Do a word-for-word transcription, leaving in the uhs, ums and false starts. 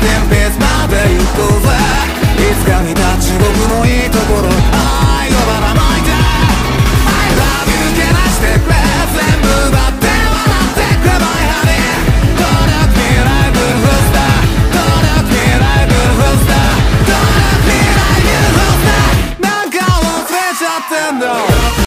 テンペースまで行こうぜ。いつか見た地獄の